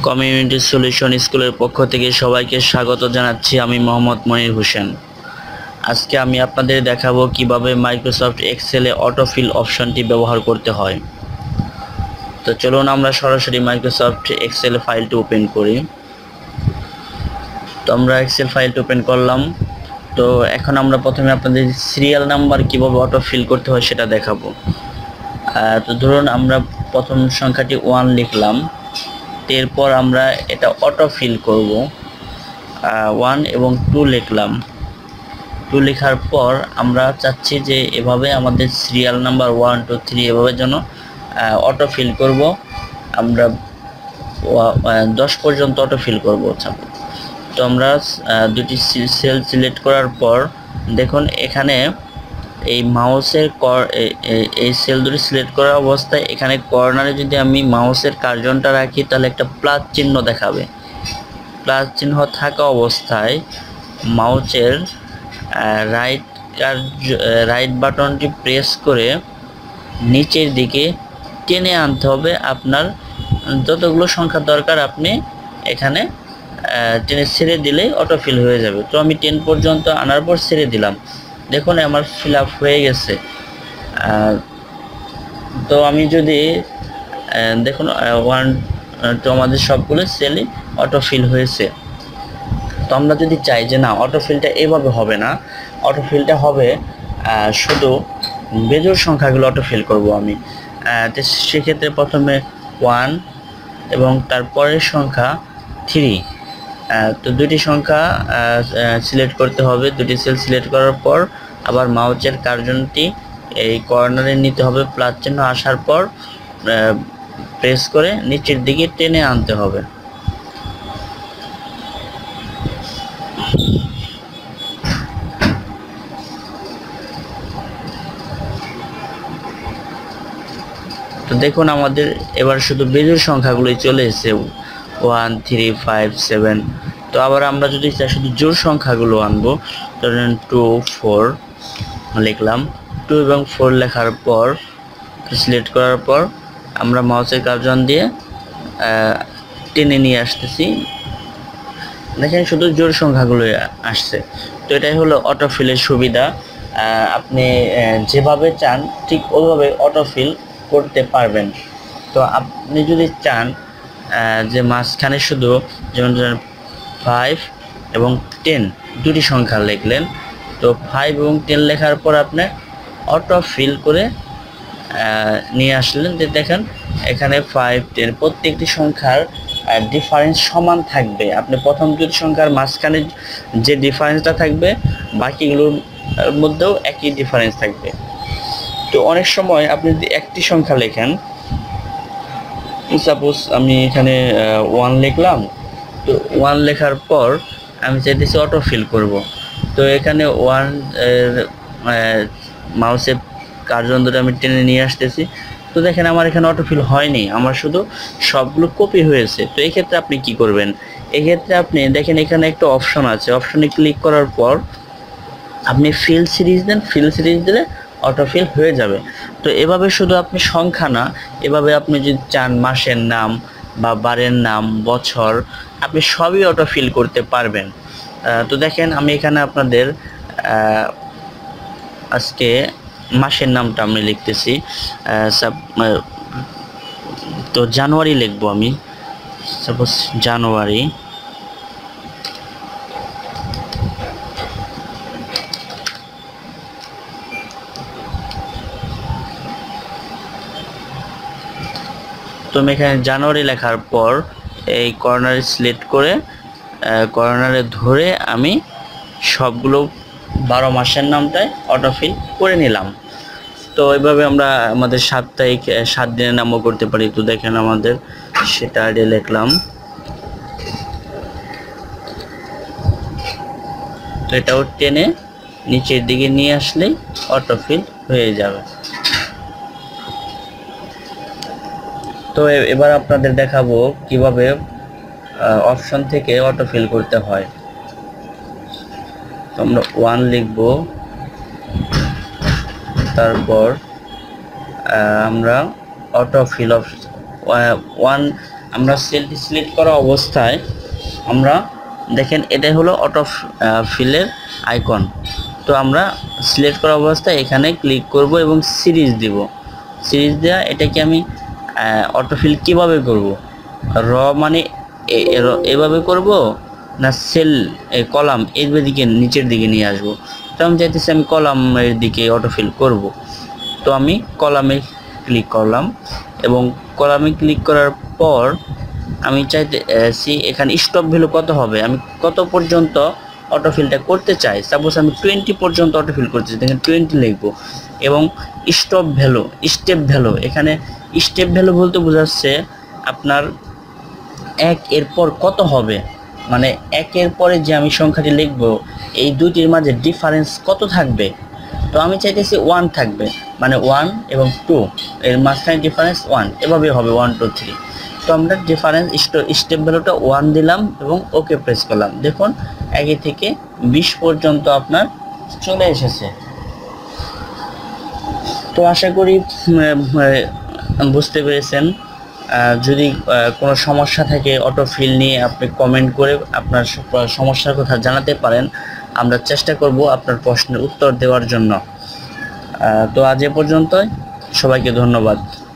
Community solution স্কুলের পক্ষ থেকে সবাইকে স্বাগত জানাচ্ছি। আমি মোহাম্মদ মনির হোসেন। আজকে আমি আপনাদের দেখাবো কিভাবে মাইক্রোসফট এক্সেলে অটোফিল অপশনটি ব্যবহার করতে হয়। তো চলুন আমরা সরাসরি মাইক্রোসফট এক্সেল ফাইলটি ওপেন করি। তো আমরা এক্সেল ফাইলটি ওপেন করলাম। তো এখন আমরা প্রথমে আপনাদের সিরিয়াল নাম্বার কিভাবে অটোফিল করতে হয় সেটা দেখাবো। তো ধরুন আমরা প্রথম সংখ্যাটি 1 লিখলাম, এরপর আমরা এটা অটোফিল করব। 1 এবং 2 লিখলাম। 2 লেখার পর আমরা চাচ্ছি যে এভাবে আমাদের সিরিয়াল নাম্বার 1 2 3 এভাবে যেন অটোফিল করব। আমরা 10 পর্যন্ত অটোফিল করব। তো আমরা দুটি সেল সিলেক্ট করার পর দেখুন এখানে এই মাউসের এই সেল দুটি সিলেক্ট করা অবস্থায় এখানে কর্নারে যদি আমি মাউসের কার্জনটা রাখি তাহলে একটা প্লাস চিহ্ন দেখাবে। প্লাস চিহ্ন থাকা অবস্থায় মাউসের রাইট বাটনটি প্রেস করে নিচের দিকে টেনে আনতে হবে। আপনার যতগুলো সংখ্যা দরকার আপনি এখানে টেনে ছেড়ে দিলেই অটোফিল হয়ে যাবে। তো আমি 10 পর্যন্ত আনার পর ছেড়ে দিলাম। দেখুন আমার ফিল আপ হয়ে গেছে। তো আমি যদি দেখুন 1 তো আমাদের সবগুলো সেলই অটোফিল হয়েছে। তো আমরা যদি চাই যে না অটোফিলটা এভাবে হবে না, অটোফিলটা হবে শুধু বেজোড় সংখ্যাগুলো অটোফিল করব আমি। তো সেক্ষেত্রে প্রথমে 1 এবং তারপরের সংখ্যা 3। তো দুটি সংখ্যা সিলেক্ট করতে হবে। দুটি সেল সিলেক্ট করার পর আবার মাউসের কার্জনটি এই কর্নারে নিতে হবে। প্লাস চিহ্ন আসার পর প্রেস করে নিচের দিকে টেনে আনতে হবে। তো দেখুন আমাদের এবার শুধু বেজোড় সংখ্যাগুলোই চলে এসেছে 1 3 5 7। তো আবার আমরা যদি চাই শুধু জোড় সংখ্যাগুলো আনবো, ধরেন 2 4 লিখলাম। 2 এবং 4 লেখার পর সিলেক্ট করার পর আমরা মাউসের কার্জন দিয়ে টেনে নিয়ে আসতেছি। দেখেন শুধু জোড় সংখ্যাগুলো আসছে। তো এটাই হলো অটোফিলের সুবিধা। আপনি যেভাবে চান ঠিক ওইভাবে অটোফিল করতে পারবেন। তো আপনি যদি চান যে মাঝখানে শুধু যেমন 5 এবং 10 দুটি সংখ্যা লিখলেন, তো 5 এবং 10 লেখার পর আপনি অটোফিল করে নিয়ে আসলেন। যে দেখেন এখানে 5 10 প্রত্যেকটি সংখ্যার ডিফারেন্স সমান থাকবে। আপনি প্রথম দুটি সংখ্যার মাঝখানে যে ডিফারেন্সটা থাকবে বাকিগুলোর মধ্যেও একই ডিফারেন্স থাকবে। তো অনেক সময় আপনি যদি একটি সংখ্যা লেখেন, সাপোজ আমি এখানে 1 লিখলাম। তো 1 লেখার পর আমি চাইতেছি অটোফিল করব। তো এখানে 1 মাউসের কার্জন ধরে আমি টেনে নিয়ে আসতেছি। তো দেখেন আমার এখানে অটোফিল হয়নি, আমার শুধু সবগুলো কপি হয়েছে। তো এই ক্ষেত্রে আপনি কি করবেন? এক্ষেত্রে আপনি দেখেন এখানে একটা অপশন আছে, অপশনে ক্লিক করার পর আপনি ফিল সিরিজ দেন। ফিল সিরিজ দিলে অটোফিল হয়ে যাবে। তো এভাবে শুধু আপনি সংখ্যা না, এভাবে আপনি যদি চান মাসের নাম বা বারের নাম, বছর, আপনি সবই অটোফিল করতে পারবেন। তো দেখেন আমি এখানে আপনাদের আজকে মাসের নামটা আমি লিখতেছি। তো জানুয়ারি লিখবো আমি, সাপোজ জানুয়ারি। তো আমি এখানে জানুয়ারি লেখার পর এই কর্নারে সিলেক্ট করে কর্নারে ধরে আমি সবগুলো 12 মাসের নামটাই অটোফিল করে নিলাম। তো এইভাবে আমরা আমাদের সাপ্তাহিক 7 দিনের নামও করতে পারি। তো দেখেন আমাদের সেটা লিখলাম। তো এটাও টেনে নিচের দিকে নিয়ে আসলেই অটোফিল হয়ে যাবে। তো এবার আপনাদের দেখাবো কিভাবে অপশন থেকে অটোফিল করতে হয়। তো আমরা 1 লিখব, তারপর আমরা অটোফিল 1 আমরা সেলটি সিলেক্ট করা অবস্থায় আমরা দেখেন এটাই হলো অটো ফিলের আইকন। তো আমরা সিলেক্ট করা অবস্থায় এখানে ক্লিক করব এবং সিরিজ দিব। সিরিজ দেওয়া এটাকে আমি অটোফিল কিভাবে করব, র মানে এভাবে করব না সেল কলাম এর দিকে নিচের দিকে নিয়ে আসব। তো আমি চাইতেছি আমি কলামের দিকে অটোফিল করব। তো আমি কলামে ক্লিক করলাম এবং কলামে ক্লিক করার পর আমি চাইতেছি এখানে স্টপ ভ্যালু কত হবে, আমি কত পর্যন্ত অটোফিলটা করতে চাই। সাপোজ আমি 20 পর্যন্ত অটোফিল করতে চাই, দেখেন 20 লিখবো। এবং স্টপ ভ্যালু, স্টেপ ভ্যালু, এখানে স্টেপ ভ্যালু বলতে বোঝাচ্ছে আপনার এর পর কত হবে, মানে এর পরে যে আমি সংখ্যাটি লিখব এই দুইটির মাঝে ডিফারেন্স কত থাকবে। তো আমি চাইতেছি 1 থাকবে, মানে 1 এবং 2 এর মাঝখানে ডিফারেন্স 1, এভাবে হবে 1 2 3। তো আমরা ডিফারেন্স স্টেপ ভ্যালুটা 1 দিলাম এবং ওকে প্রেস করলাম। দেখুন 1 থেকে 20 পর্যন্ত আপনার চলে এসেছে। তো আশা করি বুঝতে পেরেছেন। যদি কোনো সমস্যা থাকে অটোফিল নিয়ে আপনি কমেন্ট করে আপনার সমস্যার কথা জানাতে পারেন, আমরা চেষ্টা করব আপনার প্রশ্নের উত্তর দেওয়ার জন্য। তো আজ এ পর্যন্তই, সবাইকে ধন্যবাদ।